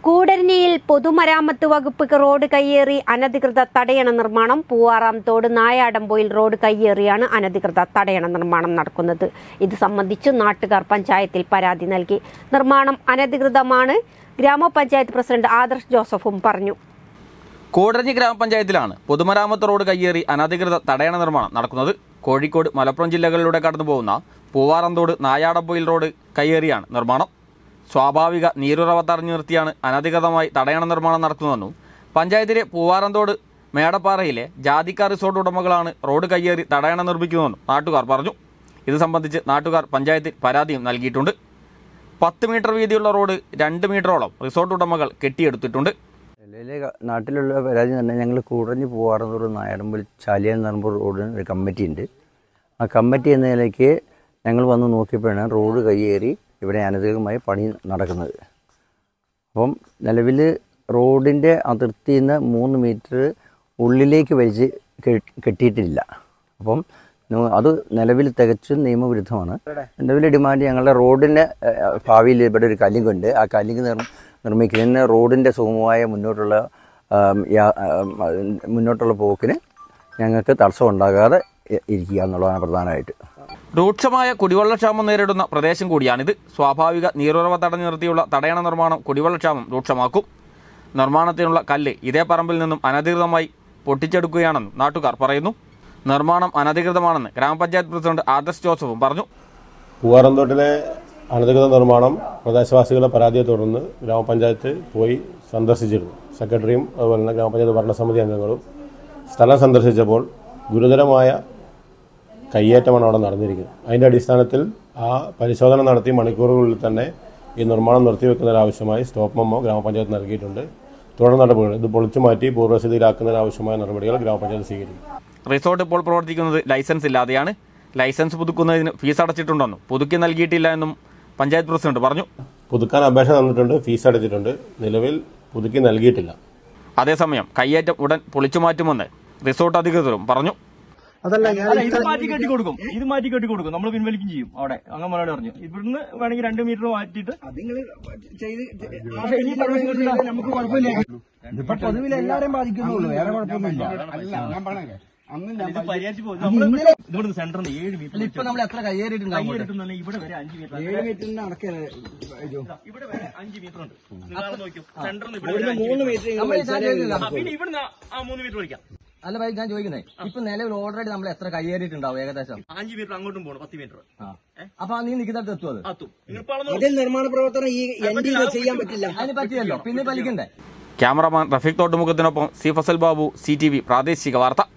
കൂടരഞ്ഞിയിൽ പൊതുമരാമത്ത് വകുപ്പ് റോഡ് കയ്യേറി അനധികൃത തടയണ നിർമ്മാണം. പൂവാറാം തോട് നായാടംപൊയിൽ റോഡ് കയ്യേറിയാണ് അനധികൃത തടയണ നിർമ്മാണം നടക്കുന്നത്. ഇത് സംബന്ധിച്ച് നാട്ടുകാർ പഞ്ചായത്തിൽ പരാതി നൽകി. നിർമ്മാണം അനധികൃതമാണ്. ഗ്രാമപഞ്ചായത്ത് പ്രസിഡന്റ് ആദർശ് ജോസഫും പറഞ്ഞു. കൂടരഞ്ഞി ഗ്രാമപഞ്ചായത്തിലാണ് പൊതുമരാമത്ത് റോഡ് കയ്യേറി അനധികൃത തടയണ നിർമ്മാണം നടക്കുന്നത്. കോഴിക്കോട്, മലപ്പുറം ജില്ലകളിലൂടെ കടന്നുപോകുന്ന പൂവാറാം തോട് നായാടംപൊയിൽ റോഡ് കയ്യേറിയാണ് നിർമ്മാണം. സ്വാഭാവിക നീരുറവ തടഞ്ഞു നിർത്തിയാണ് അനധികൃതമായി തടയണ നിർമ്മാണം നടത്തുന്നതെന്നും പഞ്ചായത്തിലെ പൂവാറന്തോട് മേടപ്പാറയിലെ ജാതിക്കാർ റിസോർട്ട് ഉടമകളാണ് റോഡ് കയ്യേറി തടയണ നിർമ്മിക്കുന്നതെന്നും നാട്ടുകാർ പറഞ്ഞു. ഇത് സംബന്ധിച്ച് നാട്ടുകാർ പഞ്ചായത്തിൽ പരാതിയും നൽകിയിട്ടുണ്ട്. 10 മീറ്റർ വീതിയുള്ള റോഡ് 2 മീറ്ററോളം റിസോർട്ട് ഉടമകൾ കെട്ടിയെടുത്തിട്ടുണ്ട്. നിലവിലെ നാട്ടിലുള്ള പരാതി തന്നെ ഞങ്ങൾ കൂടരഞ്ഞി പൂവാറന്തോട് നായാടംപൊയിൽ ചാലിയാൻ നിലമ്പൂർ റോഡിന് ഒരു കമ്മിറ്റി ഉണ്ട്. ആ കമ്മിറ്റി എന്ന നിലയ്ക്ക് ഞങ്ങൾ വന്ന് നോക്കിയപ്പോഴാണ് റോഡ് കയ്യേറി ഇവിടെ അനധികൃതമായി പണി നടക്കുന്നത്. അപ്പം നിലവിൽ റോഡിൻ്റെ അതിർത്തിയിൽ നിന്ന് 3 മീറ്റർ ഉള്ളിലേക്ക് വലിച്ച് കെട്ടിയിട്ടില്ല. അപ്പം അത് നിലവിൽ തികച്ചും നിയമവിരുദ്ധമാണ്. നിലവിലെ ഡിമാൻഡ് ഞങ്ങളുടെ റോഡിൻ്റെ ഭാവിയിൽ ഇവിടെ ഒരു കല്ലിംഗ് ഉണ്ട്. ആ കല്ലിംഗ് നിർമ്മിക്കുന്നതിന് റോഡിൻ്റെ സുഗമമായ മുന്നോട്ടുള്ള പോക്കിന് ഞങ്ങൾക്ക് തടസ്സം ഉണ്ടാകാതെ ഇരിക്കുക എന്നുള്ളതാണ് പ്രധാനമായിട്ട്. രൂക്ഷമായ കുടിവെള്ളക്ഷാമം നേരിടുന്ന പ്രദേശം കൂടിയാണിത്. സ്വാഭാവിക നീരുറവ തടഞ്ഞു നിർത്തിയുള്ള തടയണ നിർമ്മാണം കുടിവെള്ളക്ഷാമം രൂക്ഷമാക്കും. നിർമ്മാണത്തിനുള്ള കല്ല് ഇതേ പറമ്പിൽ നിന്നും അനധികൃതമായി പൊട്ടിച്ചെടുക്കുകയാണെന്ന് നാട്ടുകാർ പറയുന്നു. നിർമ്മാണം അനധികൃതമാണെന്ന് ഗ്രാമപഞ്ചായത്ത് പ്രസിഡന്റ് ആദർശ് ജോസഫും പറഞ്ഞു. പൂവാറന്തോട്ടിലെ അനധികൃത നിർമ്മാണം പ്രദേശവാസികളുടെ പരാതിയെ തുടർന്ന് ഗ്രാമപഞ്ചായത്ത് പോയി സന്ദർശിച്ചിരുന്നു. സെക്രട്ടറിയും അതുപോലെ തന്നെ ഗ്രാമപഞ്ചായത്ത് ഭരണസമിതി അംഗങ്ങളും സ്ഥലം സന്ദർശിച്ചപ്പോൾ ഗുരുതരമായ കയ്യേറ്റമാണ് അവിടെ നടന്നിരിക്കുന്നത്. അതിൻ്റെ അടിസ്ഥാനത്തിൽ ആ പരിശോധന നടത്തി മണിക്കൂറുകളിൽ തന്നെ ഈ നിർമ്മാണം നിർത്തിവെക്കുന്നതിനാവശ്യമായി സ്റ്റോപ്പ് മെമ്മോ ഗ്രാമപഞ്ചായത്ത് നൽകിയിട്ടുണ്ട്. തുടർ നടപടികൾ ഇത് പൊളിച്ചു മാറ്റി പൂർവ്വസ്ഥിതിയിലാക്കുന്നതിനാവശ്യമായ നടപടികൾ ഗ്രാമപഞ്ചായത്ത് സ്വീകരിക്കും. റിസോർട്ട് ഇപ്പോൾ പ്രവർത്തിക്കുന്നത് ലൈസൻസ് ഇല്ലാതെയാണ്. ലൈസൻസ് പുതുക്കുന്നതിന് ഫീസ് അടച്ചിട്ടുണ്ടെന്നും പുതുക്കി നൽകിയിട്ടില്ല എന്നും പഞ്ചായത്ത് പ്രസിഡന്റ് പറഞ്ഞു. പുതുക്കാൻ അപേക്ഷ തന്നിട്ടുണ്ട്, ഫീസ് അടച്ചിട്ടുണ്ട്, നിലവിൽ പുതുക്കി നൽകിയിട്ടില്ല. അതേസമയം കയ്യേറ്റം ഉടൻ പൊളിച്ചു മാറ്റുമെന്ന് റിസോർട്ട് അധികൃതരും പറഞ്ഞു. ഇത് മാറ്റി കെട്ടിക്കൊടുക്കും, നമ്മൾ പിൻവലിക്കും ചെയ്യും. അവിടെ അങ്ങനെ പറഞ്ഞു. ഇവിടുന്ന് വേണമെങ്കിൽ 2 മീറ്റർ മാറ്റിയിട്ട് നമുക്ക് കുഴപ്പമില്ല. ഇപ്പൊ പൊതുവിൽ എല്ലാവരെയും ബാധിക്കുന്നുള്ളൂ, വേറെ കുഴപ്പമൊന്നുമില്ല. ഇവിടുന്ന് സെന്ററിന് 7 മീറ്റർ. ഇപ്പൊ നമ്മൾ എത്ര കയ്യേറിയിട്ടുണ്ടാവും? ഇവിടെ വരെ 5 മീറ്റർ. 7 മീറ്ററിന് അടക്കല്ലേ ഇവിടെ വരെ 5 മീറ്റർ ഉണ്ട്. നോക്കിയോ, സെന്ററിന് 3 മീറ്റർ. പിന്നെ ഇവിടുന്ന് 3 മീറ്റർ വലിക്കാം. അല്ല ഭായി, ഞാൻ ചോദിക്കുന്നേ, ഇപ്പൊ നിലവിൽ ഓൾറെഡി നമ്മൾ എത്ര കയ്യേറിയിട്ടുണ്ടാവും ഏകദേശം? 5 മീറ്റർ അങ്ങോട്ടും പോകണം, 10 മീറ്റർ. അപ്പൊ നീ നിൽക്കുന്നിടത്ത് എത്തും അത്? അതിൽ നിർമ്മാണ പ്രവർത്തനം ഈ എൻഡിൽ ചെയ്യാൻ പറ്റില്ല. അതിന് പറ്റിയല്ലോ, പിന്നെ വലിക്കണ്ടേ? ക്യാമറമാൻ റഫീഖ് തോട്ടുമുഖത്തിനൊപ്പം സി ഫസൽ ബാബു, CTV പ്രാദേശിക വാർത്ത.